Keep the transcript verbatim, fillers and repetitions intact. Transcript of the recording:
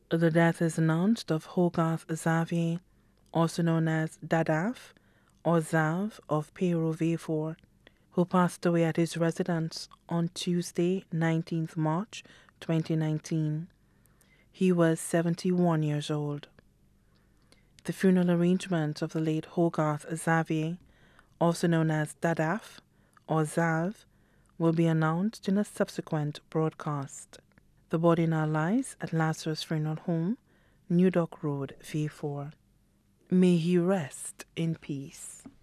The death is announced of Hogarth Xavier, also known as Dadaf or Zav of Peru V four, who passed away at his residence on Tuesday, nineteenth March twenty nineteen. He was seventy-one years old. The funeral arrangements of the late Hogarth Xavier, also known as Dadaf or Zav, will be announced in a subsequent broadcast. The body now lies at Lazarus Funeral Home, New Dock Road, V four. May he rest in peace.